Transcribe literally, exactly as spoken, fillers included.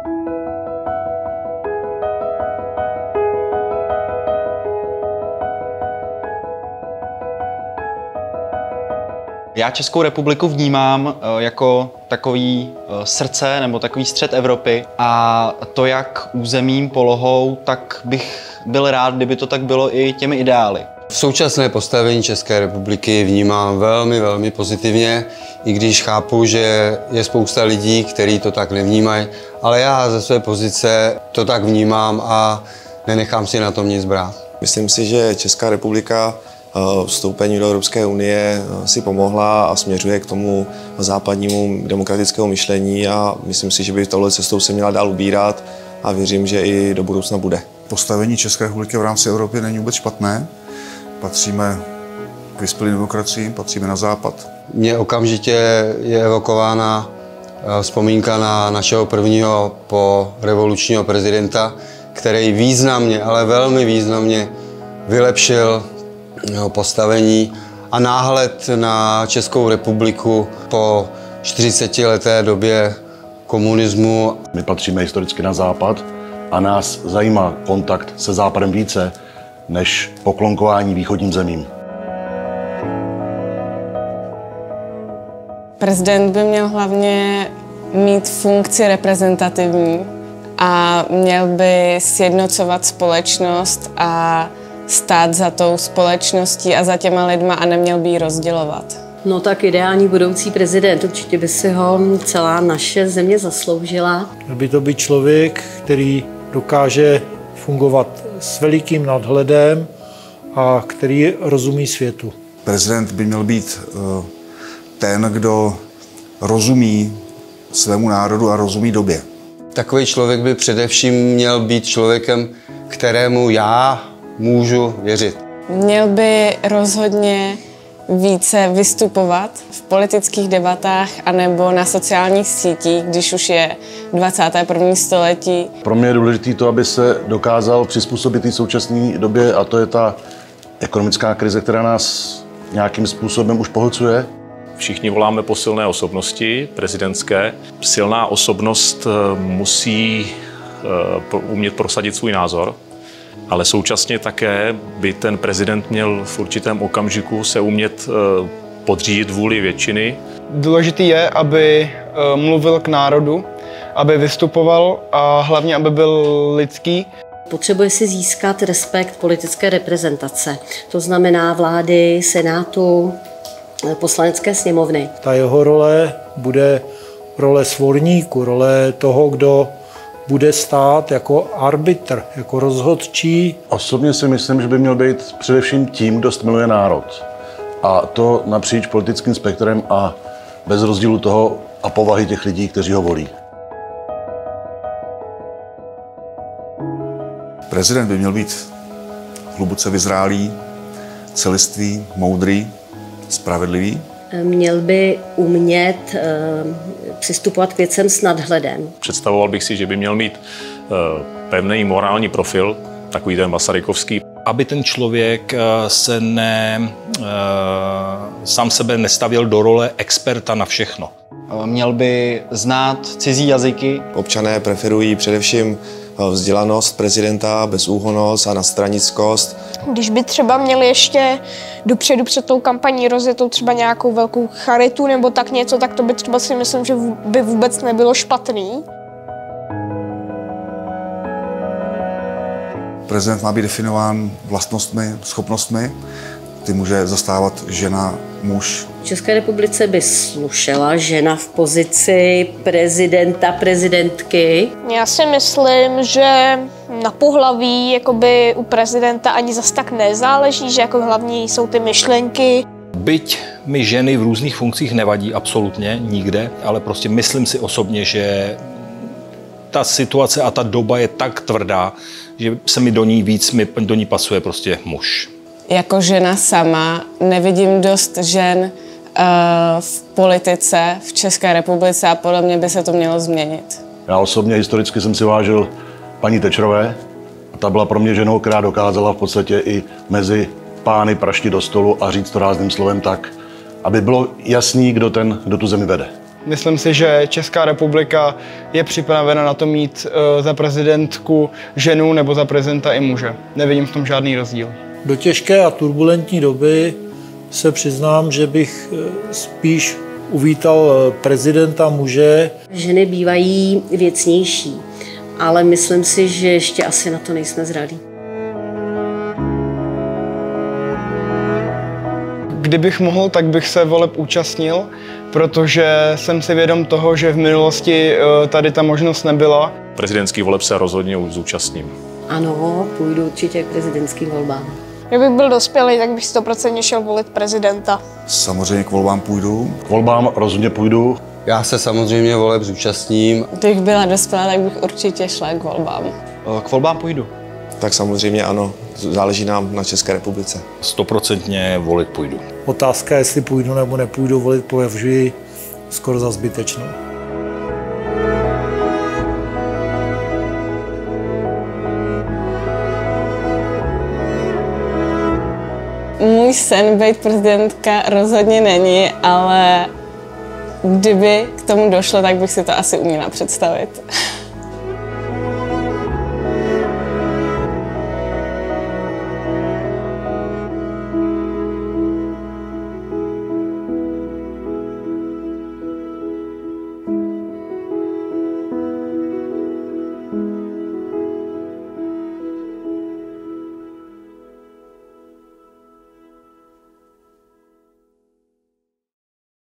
Já Českou republiku vnímám jako takový srdce nebo takový střed Evropy a to jak územím, polohou, tak bych byl rád, kdyby to tak bylo i těmi ideály. V současné postavení České republiky vnímám velmi, velmi pozitivně, i když chápu, že je spousta lidí, kteří to tak nevnímají, ale já ze své pozice to tak vnímám a nenechám si na tom nic brát. Myslím si, že Česká republika vstoupení do Evropské unie si pomohla a směřuje k tomu západnímu demokratickému myšlení a myslím si, že by touhle cestou se měla dál ubírat a věřím, že i do budoucna bude. Postavení České republiky v rámci Evropy není vůbec špatné. Patříme k vyspělým demokraciím, patříme na západ. Mně okamžitě je evokována vzpomínka na našeho prvního porevolučního prezidenta, který významně, ale velmi významně vylepšil jeho postavení a náhled na Českou republiku po čtyřicetileté době komunismu. My patříme historicky na západ a nás zajímá kontakt se západem více než poklonkování východním zemím. Prezident by měl hlavně mít funkci reprezentativní a měl by sjednocovat společnost a stát za tou společností a za těma lidma a neměl by ji rozdělovat. No tak ideální budoucí prezident, určitě by si ho celá naše země zasloužila. Měl by to být člověk, který dokáže fungovat s velikým nadhledem a který rozumí světu. Prezident by měl být ten, kdo rozumí svému národu a rozumí době. Takový člověk by především měl být člověkem, kterému já můžu věřit. Měl by rozhodně více vystupovat v politických debatách anebo na sociálních sítích, když už je dvacáté první století. Pro mě je důležité to, aby se dokázal přizpůsobit té současné době a to je ta ekonomická krize, která nás nějakým způsobem už pohlcuje. Všichni voláme po silné osobnosti prezidentské. Silná osobnost musí umět prosadit svůj názor, ale současně také by ten prezident měl v určitém okamžiku se umět podřídit vůli většiny. Důležité je, aby mluvil k národu, aby vystupoval a hlavně, aby byl lidský. Potřebuje si získat respekt politické reprezentace, to znamená vlády, senátu, poslanecké sněmovny. Ta jeho role bude role svorníku, role toho, kdo bude stát jako arbitr, jako rozhodčí. Osobně si myslím, že by měl být především tím, kdo miluje národ. A to napříč politickým spektrem a bez rozdílu toho a povahy těch lidí, kteří ho volí. Prezident by měl být hluboce vyzrálý, celistvý, moudrý, spravedlivý. Měl by umět e, přistupovat k věcem s nadhledem. Představoval bych si, že by měl mít e, pevný morální profil, takový ten masarykovský. Aby ten člověk se ne, e, sám sebe nestavěl do role experta na všechno. Měl by znát cizí jazyky. Občané preferují především vzdělanost prezidenta, bezúhonnost a nadstranickost. Když by třeba měli ještě dopředu před tou kampaní rozjetou třeba nějakou velkou charitu nebo tak něco, tak to by třeba si myslím, že by vůbec nebylo špatný. Prezident má být definován vlastnostmi, schopnostmi. Ty může zastávat žena, muž. V České republice by slušela žena v pozici prezidenta, prezidentky. Já si myslím, že na pohlaví jakoby u prezidenta ani zas tak nezáleží, že jako hlavní jsou ty myšlenky. Byť mi ženy v různých funkcích nevadí absolutně nikde, ale prostě myslím si osobně, že ta situace a ta doba je tak tvrdá, že se mi do ní víc, mi do ní pasuje prostě muž. Jako žena sama nevidím dost žen uh, v politice v České republice a podle mě by se to mělo změnit. Já osobně historicky jsem si vážil paní Thatcherové. Ta byla pro mě ženou, která dokázala v podstatě i mezi pány praštit do stolu a říct to rázným slovem tak, aby bylo jasný, kdo, ten, kdo tu zemi vede. Myslím si, že Česká republika je připravena na to mít uh, za prezidentku ženu nebo za prezidenta i muže. Nevidím v tom žádný rozdíl. Do těžké a turbulentní doby se přiznám, že bych spíš uvítal prezidenta muže. Ženy bývají věcnější, ale myslím si, že ještě asi na to nejsme zralí. Kdybych mohl, tak bych se voleb účastnil, protože jsem si vědom toho, že v minulosti tady ta možnost nebyla. Prezidentský voleb se rozhodně už zúčastním. Ano, půjdu určitě k prezidentským volbám. Kdybych byl dospělý, tak bych stoprocentně šel volit prezidenta. Samozřejmě k volbám půjdu. K volbám rozhodně půjdu. Já se samozřejmě voleb zúčastním. Kdybych byla dospělá, tak bych určitě šla k volbám. K volbám půjdu. Tak samozřejmě ano, záleží nám na České republice. Stoprocentně volit půjdu. Otázka, jestli půjdu nebo nepůjdu volit, považuji skoro za zbytečnou. Můj sen být prezidentka rozhodně není, ale kdyby k tomu došlo, tak bych si to asi uměla představit.